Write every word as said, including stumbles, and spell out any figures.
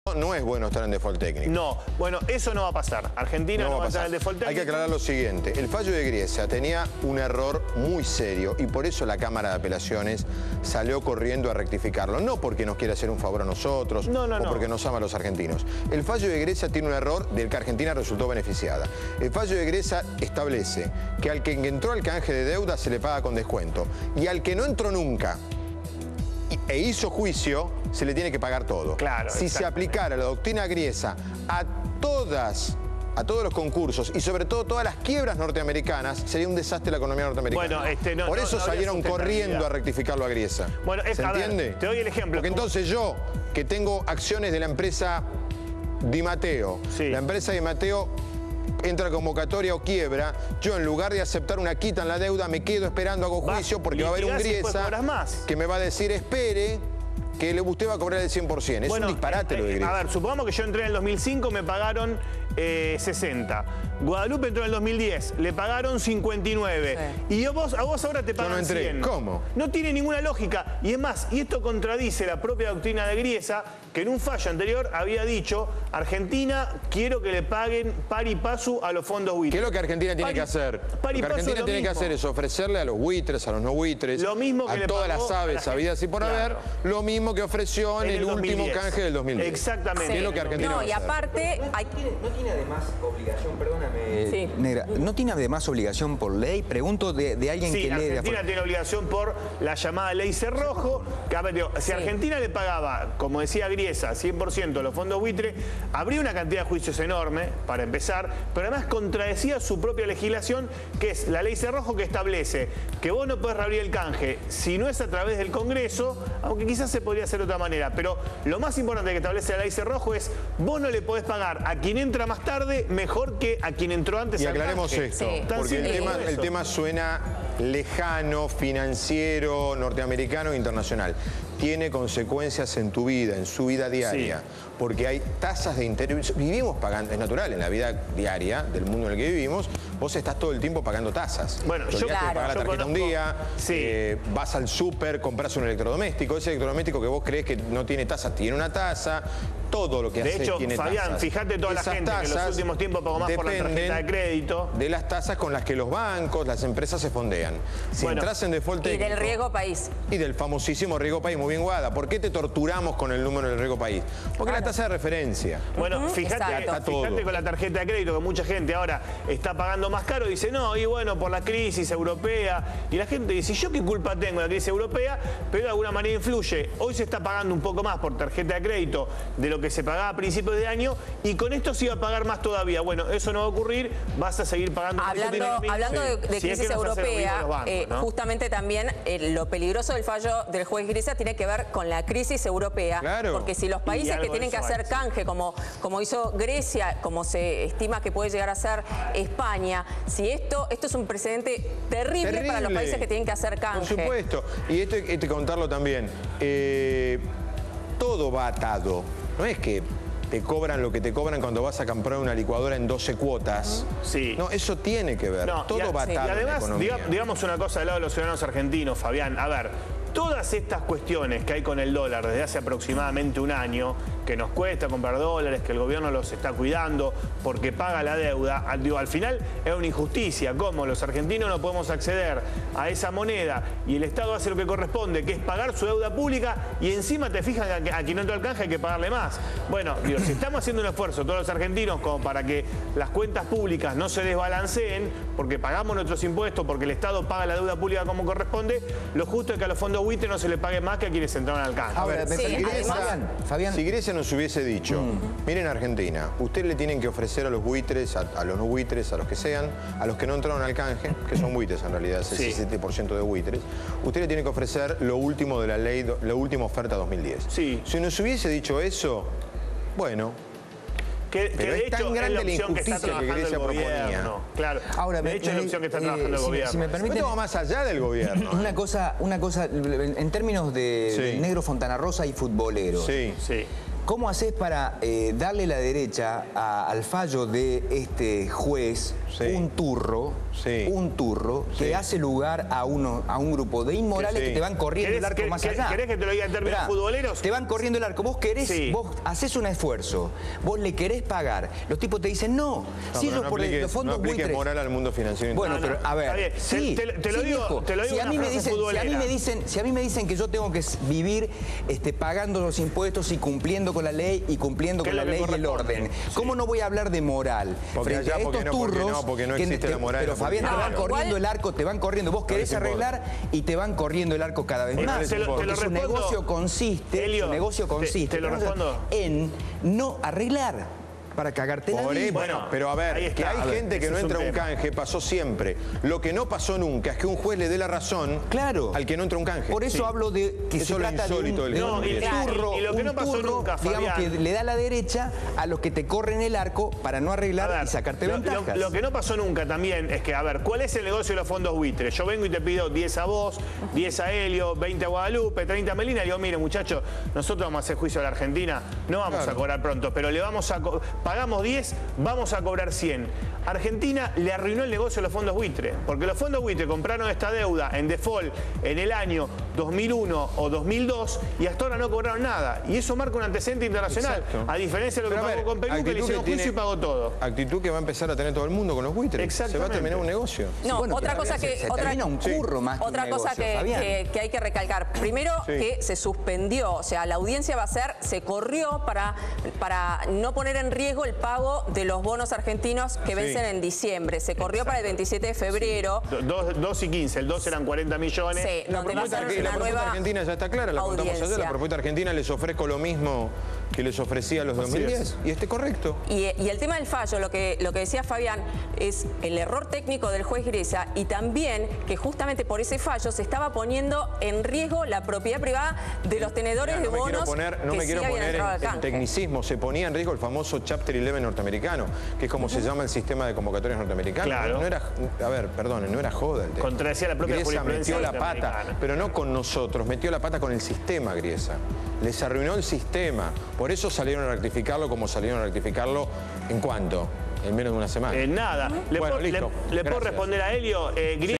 no es bueno estar en default técnico. No, bueno, eso no va a pasar. Argentina no, no va a estar en default técnico. Hay que aclarar lo siguiente. El fallo de Griesa tenía un error muy serio y por eso la Cámara de Apelaciones salió corriendo a rectificarlo. No porque nos quiera hacer un favor a nosotros no, no, o no. porque nos ama a los argentinos. El fallo de Griesa tiene un error del que Argentina resultó beneficiada. El fallo de Griesa establece que al que entró al canje de deuda se le paga con descuento y al que no entró nunca e hizo juicio, se le tiene que pagar todo. Claro, si se aplicara la doctrina Griesa a todas, a todos los concursos y sobre todo todas las quiebras norteamericanas, sería un desastre la economía norteamericana. Bueno, este, no, Por eso no, no salieron corriendo a rectificarlo a Griesa. Bueno, es, ¿se entiende? Ver, te doy el ejemplo. Porque entonces yo, que tengo acciones de la empresa Di Matteo, sí. la empresa Di Matteo entra a convocatoria o quiebra, yo en lugar de aceptar una quita en la deuda me quedo esperando, hago juicio porque va a haber un Griesa que me va a decir espere que usted va a cobrar el cien por ciento. Es bueno, un disparate eh, lo de Griesa. A ver, supongamos que yo entré en el dos mil cinco, me pagaron eh, sesenta. Guadalupe entró en el dos mil diez, le pagaron cincuenta y nueve. Sí. Y yo, vos, a vos ahora te pagan yo no entré. cien. ¿Cómo? No tiene ninguna lógica. Y es más, y esto contradice la propia doctrina de Griesa, que en un fallo anterior había dicho, Argentina, quiero que le paguen pari passu a los fondos buitres. ¿Qué es lo que Argentina tiene pari, que hacer? Lo que Argentina tiene mismo. que hacer es ofrecerle a los buitres, a los no buitres, lo mismo que a le todas pagó las aves habidas y por claro. haber, lo mismo que ofreció en, en el, el último canje del dos mil diez. Exactamente. Sí. Es lo que Argentina no, va a y hacer. aparte... No, hay... tiene, no tiene además obligación, perdóname, sí. Negra, ¿no tiene además obligación por ley? Pregunto de, de alguien sí, que lee... Argentina de tiene obligación por la llamada ley Cerrojo, que a ver, digo, si sí. Argentina le pagaba, como decía Griesa, cien por ciento a los fondos buitre, habría una cantidad de juicios enorme, para empezar, pero además contradecía su propia legislación, que es la ley Cerrojo, que establece que vos no podés reabrir el canje si no es a través del Congreso, aunque quizás se podría hacer de otra manera, pero lo más importante que establece la ley Cerrojo es vos no le podés pagar a quien entra más tarde mejor que a quien entró antes. Y aclaremos canje. esto, sí. porque el tema, el tema suena lejano, financiero, norteamericano e internacional. Tiene consecuencias en tu vida, en su vida diaria, sí. porque hay tasas de interés. Vivimos pagando, es natural, en la vida diaria del mundo en el que vivimos, vos estás todo el tiempo pagando tasas. Bueno, yo claro, pagar la tarjeta conozco, un día, sí. eh, vas al súper, compras un electrodoméstico, ese electrodoméstico que vos crees que no tiene tasa, tiene una tasa. Todo lo que hace hecho, tiene Fabián, tasas. fíjate toda la Esas gente que en los últimos tiempos pagó más por la tarjeta de crédito. De las tasas con las que los bancos, las empresas se fondean. Si bueno, entras en default técnico... Y del riesgo país. Y del famosísimo riesgo país. Muy bien, Guada. ¿Por qué te torturamos con el número del riesgo país? Porque claro. la tasa de referencia. Bueno, fíjate, fíjate con la tarjeta de crédito, que mucha gente ahora está pagando más caro, dice, no, y bueno, por la crisis europea. Y la gente dice, ¿yo qué culpa tengo de la crisis europea? Pero de alguna manera influye. Hoy se está pagando un poco más por tarjeta de crédito de lo que se pagaba a principios de año, y con esto se iba a pagar más todavía. Bueno, eso no va a ocurrir, vas a seguir pagando. Hablando, hablando de, de si crisis es que europea, bancos, eh, ¿no? justamente también eh, lo peligroso del fallo del juez Griesa tiene que ver con la crisis europea. Claro. Porque si los países que tienen que hacer canje, como, como hizo Grecia, como se estima que puede llegar a ser España, si esto, esto es un precedente terrible, terrible para los países que tienen que hacer canje. Por supuesto. Y esto hay que contarlo también. Eh, todo va atado. No es que te cobran lo que te cobran cuando vas a comprar una licuadora en doce cuotas. Sí. No, eso tiene que ver. No, Todo a, va atado. Sí. Y además, en la diga, digamos una cosa del lado de los ciudadanos argentinos, Fabián. A ver, todas estas cuestiones que hay con el dólar desde hace aproximadamente un año, que nos cuesta comprar dólares, que el gobierno los está cuidando porque paga la deuda, al, digo, al final es una injusticia. ¿Cómo los argentinos no podemos acceder a esa moneda y el Estado hace lo que corresponde, que es pagar su deuda pública, y encima te fijas que a quien no entró al canje hay que pagarle más? Bueno, digo, si estamos haciendo un esfuerzo todos los argentinos como para que las cuentas públicas no se desbalanceen, porque pagamos nuestros impuestos, porque el Estado paga la deuda pública como corresponde, lo justo es que a los fondos buitre no se le pague más que a quienes entraron al canje. A ver, sí, si Grecia, además, Fabián, si Grecia nos hubiese dicho, mm. miren Argentina, ustedes le tienen que ofrecer a los buitres, a, a los no buitres, a los que sean, a los que no entraron al canje, que son buitres en realidad, es el sesenta por ciento de buitres, ustedes le tienen que ofrecer lo último de la ley, la última oferta dos mil diez. Sí. Si nos hubiese dicho eso, bueno... Que, Pero que de es tan hecho grande es la opción la injusticia que, que Grecia proponía. Claro. Ahora, de hecho me, es la opción que está eh, trabajando el si, gobierno. Si me permiten, esto va más allá del gobierno. Una cosa, una cosa, en términos de, sí. de negro Fontana Rosa y futbolero. Sí, sí. ¿Cómo haces para eh, darle la derecha a, al fallo de este juez, sí. un turro, sí. un turro, sí. que hace lugar a, uno, a un grupo de inmorales sí. que te van corriendo el arco más allá? ¿Querés que te lo diga en términos Esperá, futboleros? Te van corriendo el arco. Vos querés, sí. vos haces un esfuerzo, vos le querés pagar. Los tipos te dicen, no, no si ellos no por apliques, los fondos no buitres... moral al mundo financiero. Bueno, no, no, pero a ver, sí, te, te, te, lo sí, digo, viejo, te lo digo si a mí me dicen, si a mí me dicen, si a mí me dicen que yo tengo que vivir este, pagando los impuestos y cumpliendo con la ley y cumpliendo con la ley y el orden. Sí. ¿Cómo no voy a hablar de moral? Porque frente allá, a estos no, turros porque no, porque no existe que, la moral. Pero Fabián, te van no, corriendo igual... el arco, te van corriendo. Vos querés arreglar y te van corriendo el arco cada vez no, más. Te lo, te lo su negocio consiste, Elio, su negocio consiste te, te lo respondo. en no arreglar. Para cagarte la vida. Bueno, pero a ver, está, que hay a gente ver, que no entra a un, un canje, pasó siempre. Lo que no pasó nunca es que un juez le dé la razón claro. al que no entra a un canje. Por eso sí. hablo de que eso se trata de un, del de un, y, turro, y lo que no pasó turro, nunca, Fabián, digamos que le da la derecha a los que te corren el arco para no arreglar ver, y sacarte lo, ventajas. Lo, lo que no pasó nunca también es que, a ver, ¿cuál es el negocio de los fondos buitres? Yo vengo y te pido diez a vos, diez a Helio, veinte a Guadalupe, treinta a Melina, y digo, mire, muchachos, nosotros vamos a hacer juicio a la Argentina, no vamos claro. a cobrar pronto, pero le vamos a pagamos diez, vamos a cobrar cien. Argentina le arruinó el negocio a los fondos buitre, porque los fondos buitre compraron esta deuda en default en el año dos mil uno o dos mil dos y hasta ahora no cobraron nada. Y eso marca un antecedente internacional. Exacto. A diferencia de lo que pasó con Perú, que le hicieron juicio y pagó todo. Actitud que va a empezar a tener todo el mundo con los buitres. Se va a terminar un negocio. No, bueno, otra cosa que... Se, se otra, termina un curro sí. más que Otra un cosa negocio, que, que, que hay que recalcar. Primero, sí. que se suspendió. O sea, la audiencia va a ser... Se corrió para, para no poner en riesgo el pago de los bonos argentinos que vencen sí. en diciembre. Se corrió Exacto. para el veintisiete de febrero. Sí. dos y quince. El dos eran cuarenta millones. Sí, la propuesta, que, la propuesta argentina ya está clara. La audiencia. contamos ayer. La propuesta argentina les ofrezco lo mismo que les ofrecía a los dos mil diez. Y esté correcto. Y, y el tema del fallo, lo que, lo que decía Fabián, es el error técnico del juez Grecia y también que justamente por ese fallo se estaba poniendo en riesgo la propiedad privada de los tenedores Mira, no de bonos. Me quiero poner, no que me quiero sí poner en, en tecnicismo. Se ponía en riesgo el famoso Chapter once norteamericano, que es como uh-huh. se llama el sistema de convocatorias norteamericanos. Claro. No era, a ver, perdón, no era joda el tema. Contradecía la propia Griesa jurisprudencia metió la pata, pero no con nosotros, metió la pata con el sistema, Griesa. Les arruinó el sistema. Por eso salieron a rectificarlo como salieron a rectificarlo. ¿En cuánto? En menos de una semana. En nada. Uh-huh. ¿Le, bueno, puedo, le, le puedo responder a Helio? Eh,